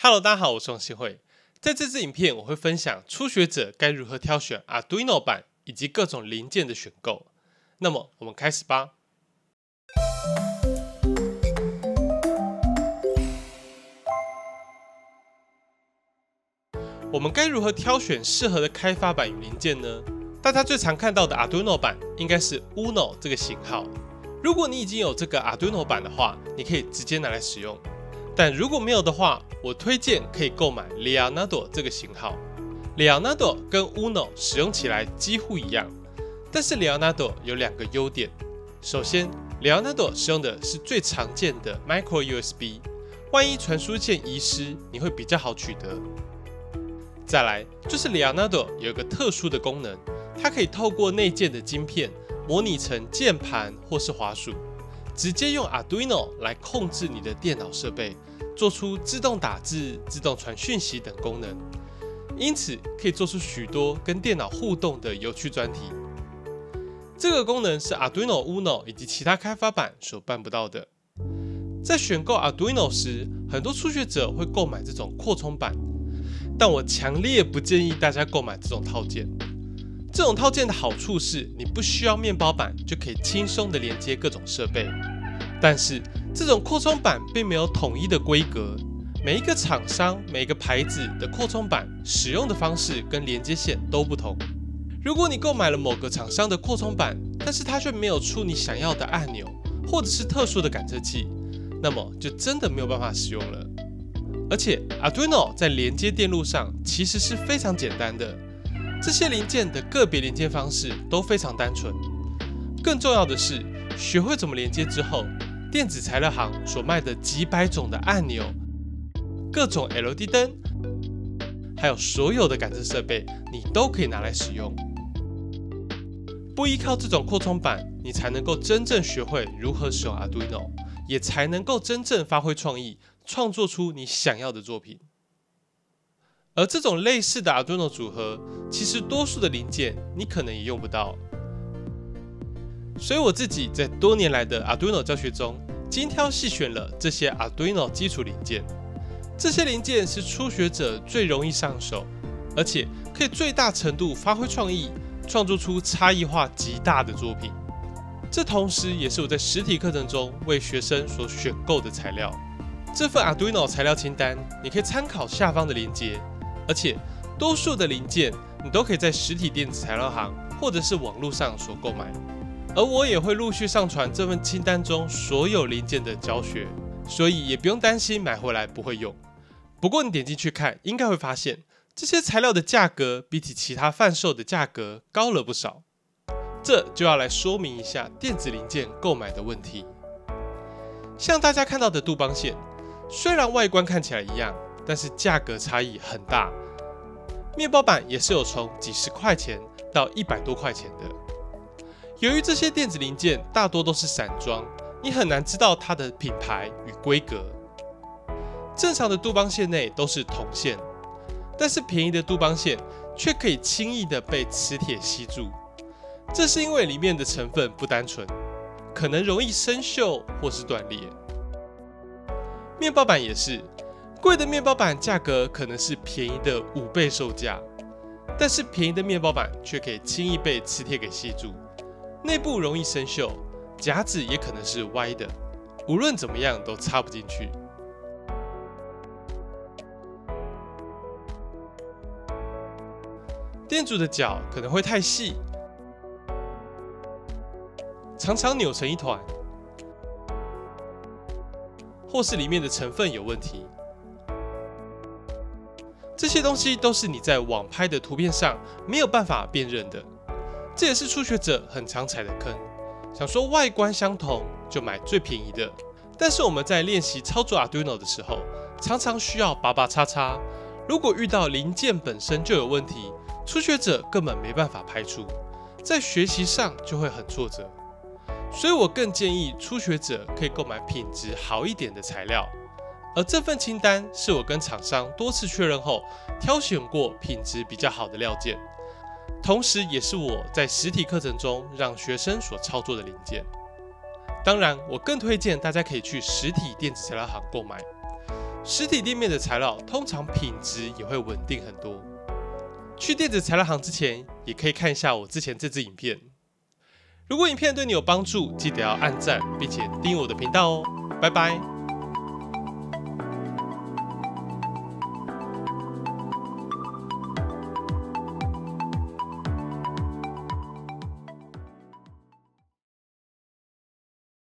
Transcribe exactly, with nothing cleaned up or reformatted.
Hello， 大家好，我是王新慧。在这支影片，我会分享初学者该如何挑选 Arduino 板以及各种零件的选购。那么，我们开始吧。我们该如何挑选适合的开发板与零件呢？大家最常看到的 Arduino 板应该是 Uno 这个型号。如果你已经有这个 Arduino 板的话，你可以直接拿来使用。但如果没有的话，我推荐可以购买 Leonardo 这个型号。Leonardo 跟 Uno 使用起来几乎一样，但是 Leonardo 有两个优点。首先 ，Leonardo 使用的是最常见的 Micro U S B， 万一传输线遗失，你会比较好取得。再来就是 Leonardo 有一个特殊的功能，它可以透过内建的晶片模拟成键盘或是滑鼠。直接用 Arduino 来控制你的电脑设备，做出自动打字、自动传讯息等功能，因此可以做出许多跟电脑互动的有趣专题。这个功能是 Arduino Uno 以及其他开发板所办不到的。在选购 Arduino 时，很多初学者会购买这种扩充板，但我强烈不建议大家购买这种套件。这种套件的好处是，你不需要面包板就可以轻松的连接各种设备。但是，这种扩充板并没有统一的规格，每一个厂商、每一个牌子的扩充板使用的方式跟连接线都不同。如果你购买了某个厂商的扩充板，但是它却没有出你想要的按钮，或者是特殊的感测器，那么就真的没有办法使用了。而且 ，Arduino 在连接电路上其实是非常简单的。这些零件的个别连接方式都非常单纯，更重要的是，学会怎么连接之后，电子材料行所卖的几百种的按钮、各种 L E D 灯，还有所有的感测设备，你都可以拿来使用。不依靠这种扩充板，你才能够真正学会如何使用 Arduino， 也才能够真正发挥创意，创作出你想要的作品。而这种类似的 Arduino 组合，其实多数的零件你可能也用不到。所以我自己在多年来的 Arduino 教学中，精挑细选了这些 Arduino 基础零件。这些零件是初学者最容易上手，而且可以最大程度发挥创意，创作出差异化极大的作品。这同时也是我在实体课程中为学生所选购的材料。这份 Arduino 材料清单，你可以参考下方的连结。而且，多数的零件你都可以在实体电子材料行或者是网络上所购买，而我也会陆续上传这份清单中所有零件的教学，所以也不用担心买回来不会用。不过你点进去看，应该会发现这些材料的价格比起其他贩售的价格高了不少。这就要来说明一下电子零件购买的问题。像大家看到的杜邦线，虽然外观看起来一样，但是价格差异很大，面包板也是有从几十块钱到一百多块钱的。由于这些电子零件大多都是散装，你很难知道它的品牌与规格。正常的杜邦线内都是铜线，但是便宜的杜邦线却可以轻易的被磁铁吸住，这是因为里面的成分不单纯，可能容易生锈或是断裂。面包板也是。贵的面包板价格可能是便宜的五倍售价，但是便宜的面包板却可以轻易被磁铁给吸住，内部容易生锈，夹子也可能是歪的，无论怎么样都插不进去。电阻的角可能会太细，常常扭成一团，或是里面的成分有问题。这些东西都是你在网拍的图片上没有办法辨认的，这也是初学者很常踩的坑。想说外观相同就买最便宜的，但是我们在练习操作 Arduino 的时候，常常需要拔拔叉叉。如果遇到零件本身就有问题，初学者根本没办法拍出，在学习上就会很挫折。所以我更建议初学者可以购买品质好一点的材料。而这份清单是我跟厂商多次确认后，挑选过品质比较好的料件，同时也是我在实体课程中让学生所操作的零件。当然，我更推荐大家可以去实体电子材料行购买。 实体店面的材料通常品质也会稳定很多。去电子材料行之前，也可以看一下我之前这支影片。如果影片对你有帮助，记得要按赞，并且订阅我的频道哦。拜拜。